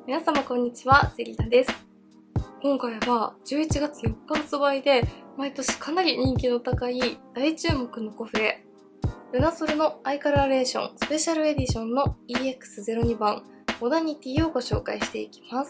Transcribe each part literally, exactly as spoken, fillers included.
皆様こんにちは、セリナです。今回はじゅういちがつよっか発売で毎年かなり人気の高い大注目のコフレ、ルナソルのアイカラーレーションスペシャルエディションの イーエックスゼロに 番モダニティをご紹介していきます。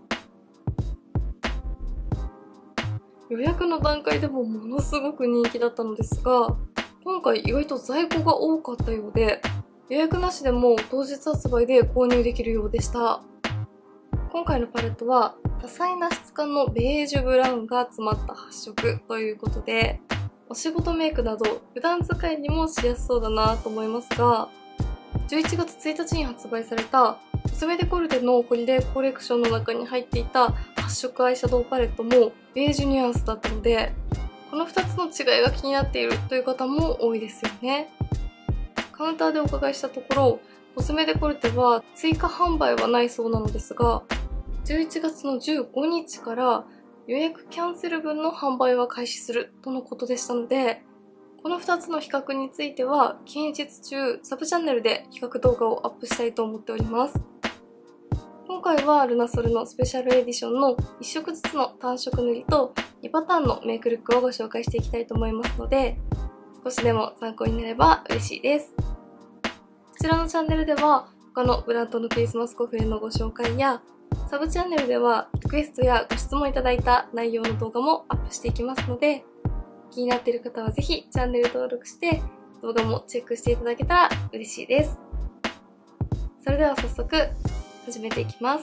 予約の段階でもものすごく人気だったのですが、今回意外と在庫が多かったようで、予約なしでも当日発売で購入できるようでした。今回のパレットは多彩な質感のベージュブラウンが詰まった発色ということで、お仕事メイクなど普段使いにもしやすそうだなと思いますが、じゅういちがつついたちに発売されたコスメデコルテのホリデーコレクションの中に入っていた発色アイシャドウパレットもベージュニュアンスだったので、このふたつの違いが気になっているという方も多いですよね。カウンターでお伺いしたところ、コスメデコルテは追加販売はないそうなのですが、じゅういちがつのじゅうごにちから予約キャンセル分の販売は開始するとのことでしたので、このふたつの比較については近日中サブチャンネルで比較動画をアップしたいと思っております。今回はルナソルのスペシャルエディションのいっしょくずつの単色塗りとにパターンのメイクルックをご紹介していきたいと思いますので、少しでも参考になれば嬉しいです。こちらのチャンネルでは他のブランドのクリスマスコフレのご紹介や、サブチャンネルではリクエストやご質問いただいた内容の動画もアップしていきますので、気になっている方はぜひチャンネル登録して動画もチェックしていただけたら嬉しいです。それでは早速始めていきます。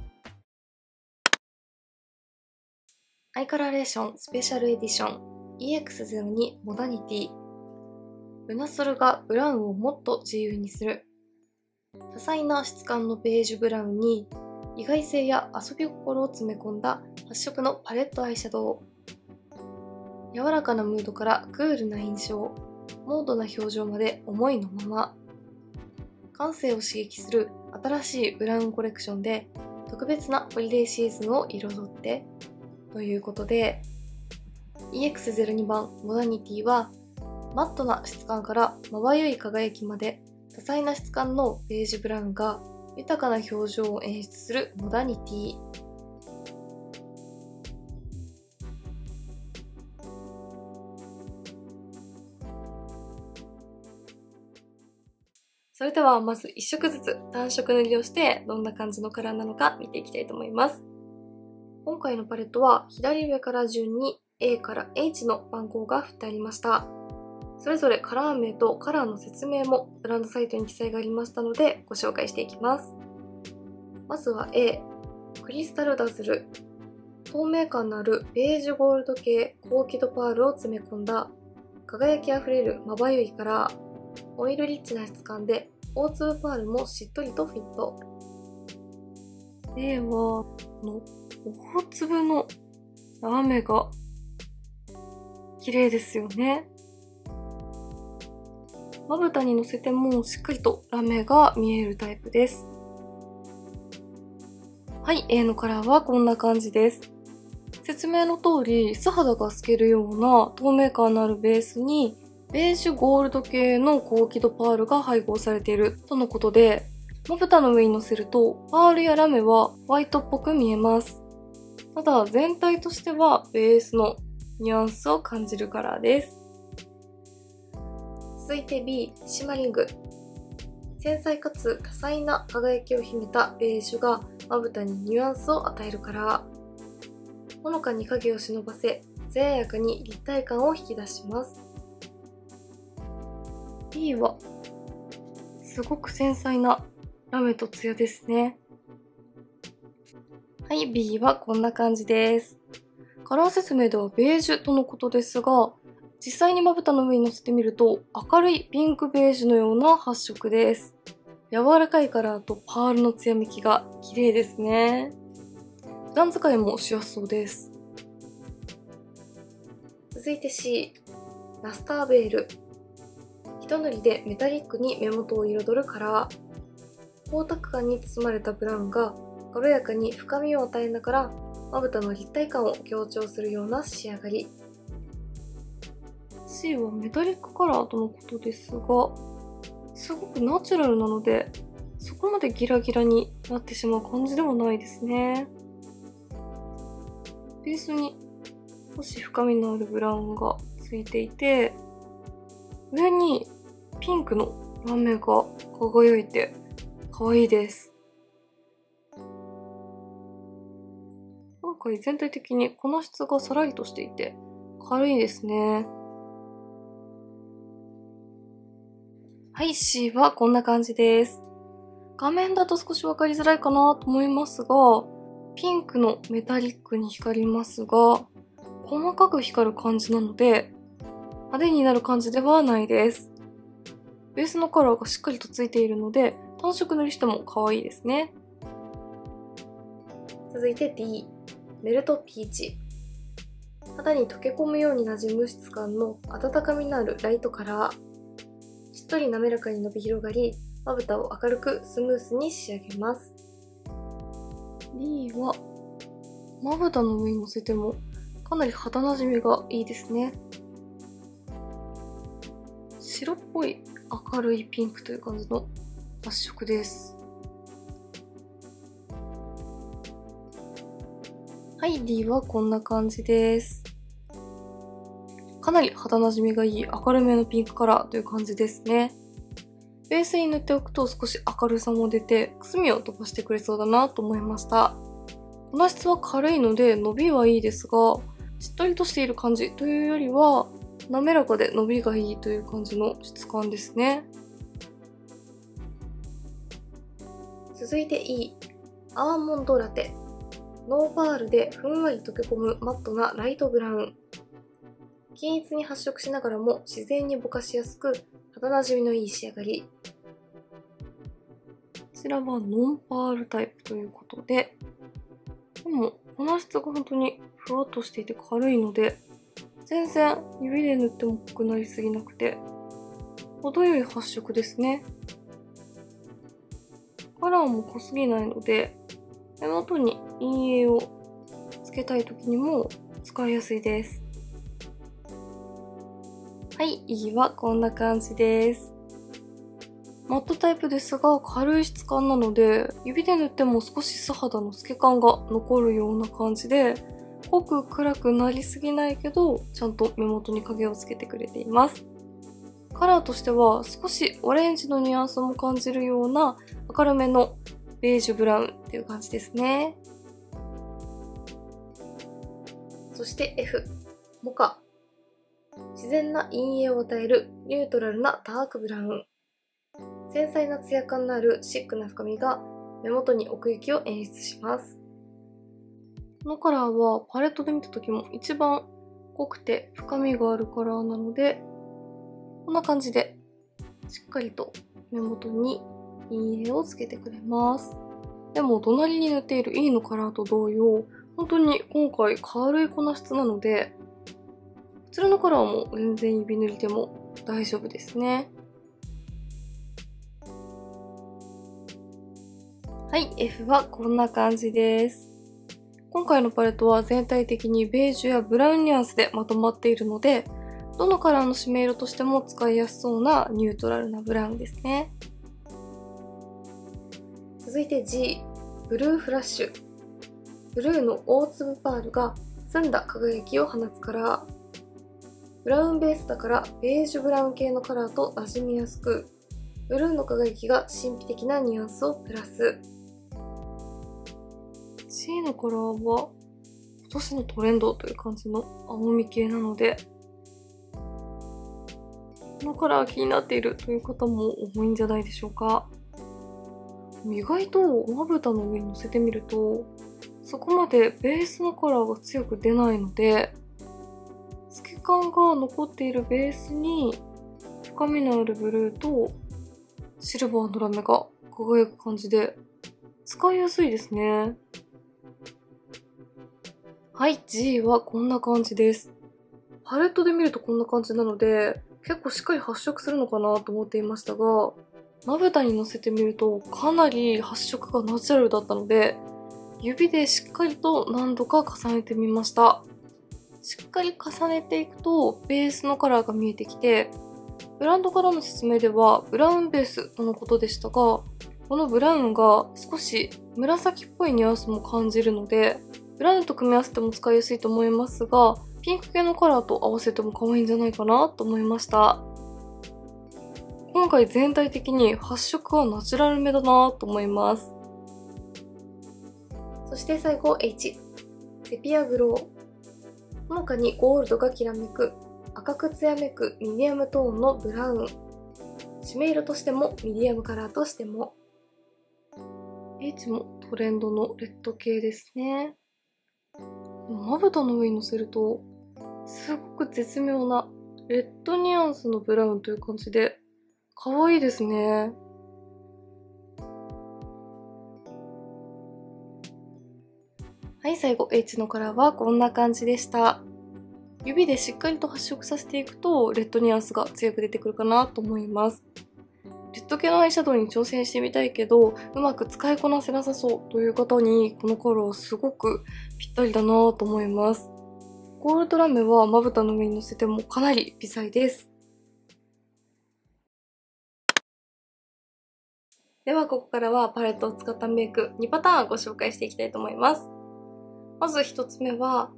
アイカラーレーションスペシャルエディション イーエックスゼロに モダニティ。ルナソルがブラウンをもっと自由にする。多彩な質感のベージュブラウンに意外性や遊び心を詰め込んだ発色のパレットアイシャドウ。柔らかなムードからクールな印象、モードな表情まで思いのまま。感性を刺激する新しいブラウンコレクションで特別なホリデーシーズンを彩ってということで、 イーエックスゼロに 番モダニティはマットな質感からまばゆい輝きまで多彩な質感のベージュブラウンが豊かな表情を演出するモダニティ。それではまずいっしょくずつ単色塗りをしてどんな感じのカラーなのか見ていきたいと思います。今回のパレットは左上から順に エー から エイチ の番号が振ってありました。それぞれカラー名とカラーの説明もブランドサイトに記載がありましたのでご紹介していきます。まずは エー、クリスタルダズル。透明感のあるベージュゴールド系高輝度パールを詰め込んだ輝きあふれるまばゆいカラー。オイルリッチな質感で大粒パールもしっとりとフィット。エーはこの大粒のラメが綺麗ですよね。まぶたにのせてもしっかりとラメが見えるタイプです。はい、エー のカラーはこんな感じです。説明の通り素肌が透けるような透明感のあるベースにベージュゴールド系の高輝度パールが配合されているとのことで、まぶたの上にのせるとパールやラメはホワイトっぽく見えます。ただ全体としてはベースのニュアンスを感じるカラーです。続いて ビー、シマリング。繊細かつ多彩な輝きを秘めたベージュがまぶたにニュアンスを与えるカラー。ほのかに影を忍ばせ、艶やかに立体感を引き出します。ビー はすごく繊細なラメとツヤですね。はい、ビー はこんな感じです。カラー説明ではベージュとのことですが、実際にまぶたの上にのせてみると明るいピンクベージュのような発色です。柔らかいカラーとパールの艶めきが綺麗ですね。普段使いもしやすそうです。続いて シー、ラスターベール。一塗りでメタリックに目元を彩るカラー。光沢感に包まれたブラウンが軽やかに深みを与えながらまぶたの立体感を強調するような仕上がり。シー はメタリックカラーとのことですが、すごくナチュラルなのでそそこまでギラギラになってしまう感じではないですね。ベースに少し深みのあるブラウンがついていて、上にピンクのラメが輝いて可愛いです。今回全体的に粉質がさらりとしていて軽いですね。はい、C はこんな感じです。画面だと少しわかりづらいかなと思いますが、ピンクのメタリックに光りますが、細かく光る感じなので、派手になる感じではないです。ベースのカラーがしっかりとついているので、単色塗りしても可愛いですね。続いて D、メルトピーチ。肌に溶け込むように馴染む質感の温かみのあるライトカラー。しっとり滑らかに伸び広がり、まぶたを明るくスムースに仕上げます。D は、まぶたの上にのせてもかなり肌なじみがいいですね。白っぽい明るいピンクという感じの発色です。はい、D はこんな感じです。かなり肌なじみがいい明るめのピンクカラーという感じですね。ベースに塗っておくと少し明るさも出て、くすみを飛ばしてくれそうだなと思いました。粉質は軽いので伸びはいいですが、しっとりとしている感じというよりは、滑らかで伸びがいいという感じの質感ですね。続いて E、アーモンドラテ。ノーパールでふんわり溶け込むマットなライトブラウン。均一に発色しながらも自然にぼかしやすく、肌なじみのいい仕上がり。こちらはノンパールタイプということで、でも粉質が本当にふわっとしていて軽いので、全然指で塗っても濃くなりすぎなくて、程よい発色ですね。カラーも濃すぎないので、目元に陰影をつけたい時にも使いやすいです。はい、E はこんな感じです。マットタイプですが軽い質感なので、指で塗っても少し素肌の透け感が残るような感じで、濃く暗くなりすぎないけど、ちゃんと目元に影をつけてくれています。カラーとしては少しオレンジのニュアンスも感じるような明るめのベージュブラウンっていう感じですね。そして F、モカ。自然な陰影を与えるニュートラルなダークブラウン。繊細なツヤ感のあるシックな深みが目元に奥行きを演出します。このカラーはパレットで見た時も一番濃くて深みがあるカラーなので、こんな感じでしっかりと目元に陰影をつけてくれます。でも隣に塗っている E のカラーと同様、本当に今回軽い粉質なので、こちらのカラーも全然指塗りでも大丈夫ですね。はい、F はこんな感じです。今回のパレットは全体的にベージュやブラウンニュアンスでまとまっているので、どのカラーの締め色としても使いやすそうなニュートラルなブラウンですね。続いて G、ブルーフラッシュ。ブルーの大粒パールが澄んだ輝きを放つカラー。ブラウンベースだからベージュブラウン系のカラーと馴染みやすく、ブルーの輝きが神秘的なニュアンスをプラス。C のカラーは今年のトレンドという感じの青み系なので、このカラー気になっているという方も多いんじゃないでしょうか。意外とまぶたの上にのせてみると、そこまでベースのカラーが強く出ないので、透け感が残っているベースに深みのあるブルーとシルバーのラメが輝く感じで使いやすいですね。はい、G はこんな感じです。パレットで見るとこんな感じなので、結構しっかり発色するのかなと思っていましたが、まぶたにのせてみるとかなり発色がナチュラルだったので、指でしっかりと何度か重ねてみました。しっかり重ねていくとベースのカラーが見えてきて、ブランドからの説明ではブラウンベースとのことでしたが、 このブラウンが少し紫っぽいニュアンスも感じるので、ブラウンと組み合わせても使いやすいと思いますが、ピンク系のカラーと合わせても可愛いんじゃないかなと思いました。今回全体的に発色はナチュラルめだなと思います。そして最後 H。セピアグロー。ほのかにゴールドがきらめく、赤く艶めくミディアムトーンのブラウン。締め色としてもミディアムカラーとしても。H もトレンドのレッド系ですね。まぶたの上にのせると、すごく絶妙なレッドニュアンスのブラウンという感じで、可愛いですね。はい、最後 H のカラーはこんな感じでした。指でしっかりと発色させていくと、レッドニュアンスが強く出てくるかなと思います。レッド系のアイシャドウに挑戦してみたいけど、うまく使いこなせなさそうという方に、このカラーすごくぴったりだなと思います。ゴールドラメはまぶたの上にのせてもかなり微細です。ではここからはパレットを使ったメイクにパターンご紹介していきたいと思います。まずひとつめは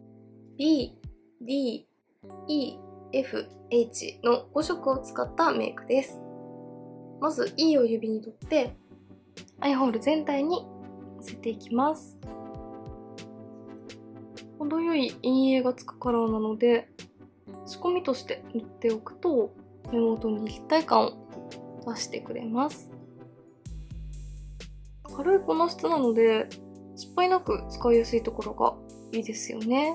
B、D、E、F、H のご色を使ったメイクです。まず E を指に取ってアイホール全体にのせていきます。程よい陰影がつくカラーなので仕込みとして塗っておくと目元に立体感を出してくれます。軽い粉質なので失敗なく使いやすいところがいいですよね。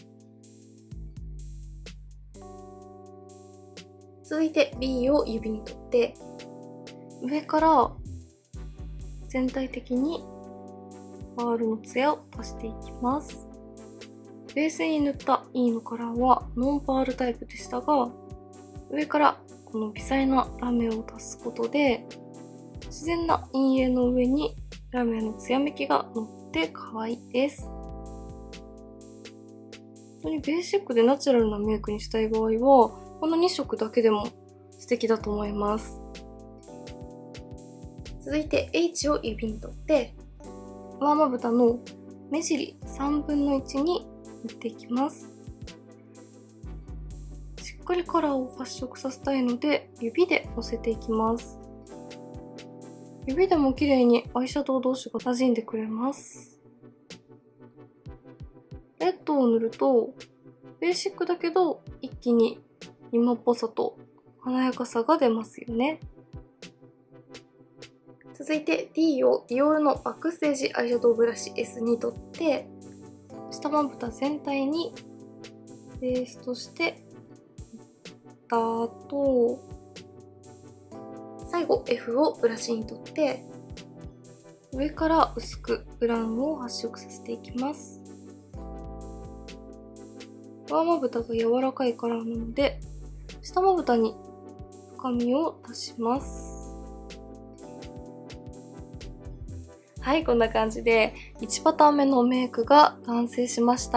続いて B を指に取って上から全体的にパールのツヤを足していきます。ベースに塗った E のカラーはノンパールタイプでしたが、上からこの微細なラメを足すことで自然な陰影の上にラメのツヤめきが乗って可愛いです。本当にベーシックでナチュラルなメイクにしたい場合はこのに色だけでも素敵だと思います。続いて H を指に取って上まぶたの目尻さんぶんのいちに塗っていきます。しっかりカラーを発色させたいので指でのせていきます。指でも綺麗にアイシャドウ同士が馴染んでくれます。レッドを塗るとベーシックだけど一気に今っぽさと華やかさが出ますよね。続いて D をディオールのバックステージアイシャドウブラシ エス に取って下まぶた全体にベースとして塗った後、最後 エフ をブラシに取って上から薄くブラウンを発色させていきます。上まぶたが柔らかいカラーなので下まぶたに深みを足します。はい、こんな感じでいちパターン目のメイクが完成しました。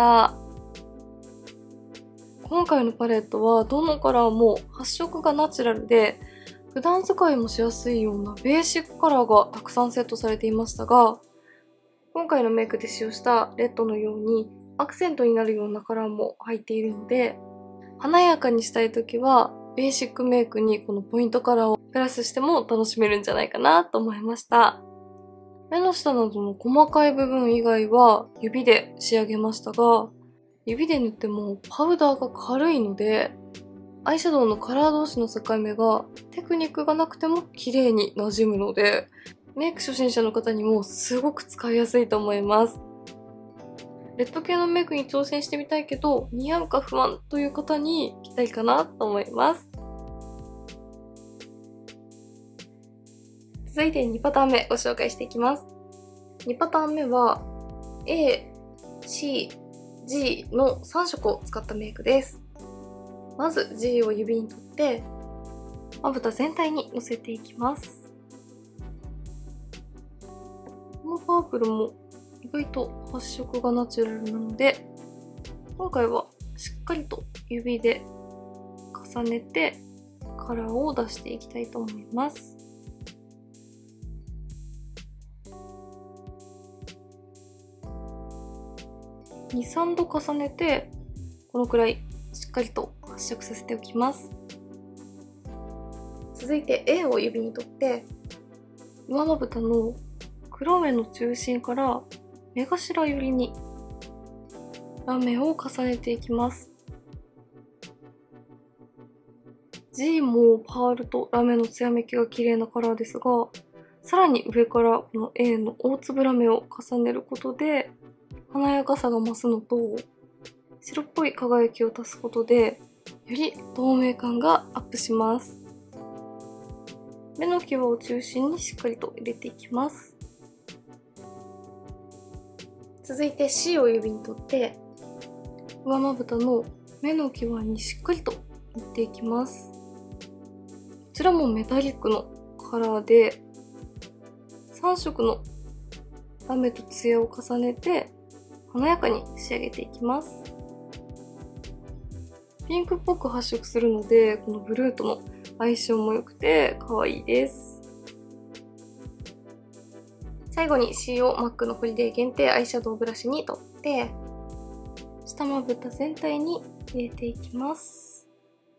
今回のパレットはどのカラーも発色がナチュラルで普段使いもしやすいようなベーシックカラーがたくさんセットされていましたが、今回のメイクで使用したレッドのようにアクセントになるようなカラーも入っているので、華やかにしたいときはベーシックメイクにこのポイントカラーをプラスしても楽しめるんじゃないかなと思いました。目の下などの細かい部分以外は指で仕上げましたが、指で塗ってもパウダーが軽いのでアイシャドウのカラー同士の境目がテクニックがなくても綺麗に馴染むので、メイク初心者の方にもすごく使いやすいと思います。レッド系のメイクに挑戦してみたいけど似合うか不安という方にぴったりかなと思います。続いてにパターン目ご紹介していきます。にパターン目は A、C、G のさん色を使ったメイクです。まず G を指に取ってまぶた全体にのせていきます。このパープルも意外と発色がナチュラルなので今回はしっかりと指で重ねてカラーを出していきたいと思います。 に、さんど重ねて、このくらいしっかりと発色させておきます。続いて A を指に取って、上まぶたの黒目の中心から目頭寄りにラメを重ねていきます。G もパールとラメの艶めきが綺麗なカラーですが、さらに上からこの A の大粒ラメを重ねることで華やかさが増すのと、白っぽい輝きを足すことでより透明感がアップします。目の際を中心にしっかりと入れていきます。続いて C を指に取って、上まぶたの目の際にしっかりと塗っていきます。こちらもメタリックのカラーで、さん色のラメとツヤを重ねて華やかに仕上げていきます。ピンクっぽく発色するので、このブルーとの相性も良くて可愛いです。最後に C を マック のホリデー限定アイシャドウブラシに取って、下まぶた全体に入れていきます。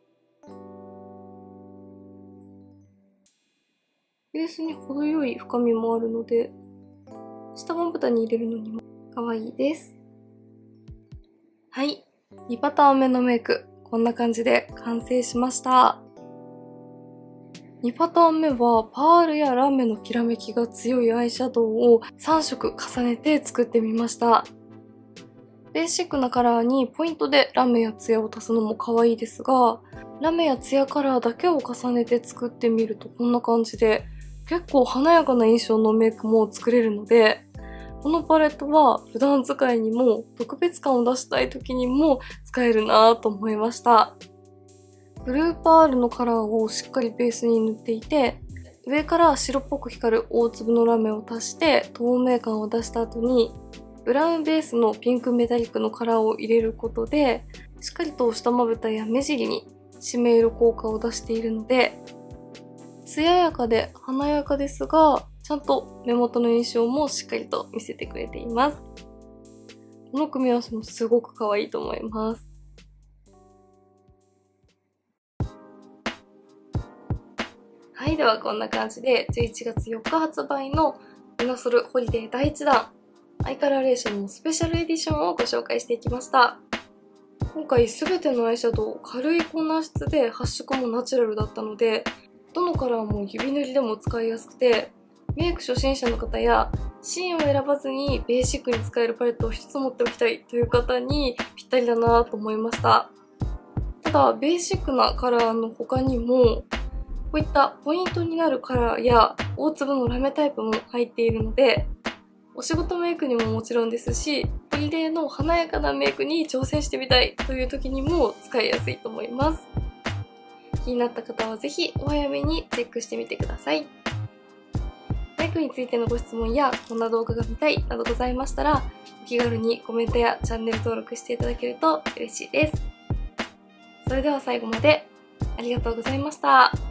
ベースに程よい深みもあるので、下まぶたに入れるのにも可愛いです。はい、にパターン目のメイク、こんな感じで完成しました。にパターン目はパールやラメのきらめきが強いアイシャドウをさん色重ねて作ってみました。ベーシックなカラーにポイントでラメやツヤを足すのも可愛いですが、ラメやツヤカラーだけを重ねて作ってみるとこんな感じで結構華やかな印象のメイクも作れるので、このパレットは普段使いにも特別感を出したい時にも使えるなぁと思いました。ブルーパールのカラーをしっかりベースに塗っていて、上から白っぽく光る大粒のラメを足して透明感を出した後に、ブラウンベースのピンクメタリックのカラーを入れることで、しっかりと下まぶたや目尻に締め色効果を出しているので、艶やかで華やかですが、ちゃんと目元の印象もしっかりと見せてくれています。この組み合わせもすごく可愛いと思います。はい、ではこんな感じでじゅういちがつよっか発売のルナソルホリデーだいいちだんアイカラーレーションのスペシャルエディションをご紹介していきました。今回全てのアイシャドウ軽い粉質で発色もナチュラルだったので、どのカラーも指塗りでも使いやすくて、メイク初心者の方やシーンを選ばずにベーシックに使えるパレットを一つ持っておきたいという方にぴったりだなと思いました。ただベーシックなカラーの他にもこういったポイントになるカラーや大粒のラメタイプも入っているので、お仕事メイクにももちろんですし、ホリデーの華やかなメイクに挑戦してみたいという時にも使いやすいと思います。気になった方はぜひお早めにチェックしてみてください。メイクについてのご質問やこんな動画が見たいなどございましたら、お気軽にコメントやチャンネル登録していただけると嬉しいです。それでは最後までありがとうございました。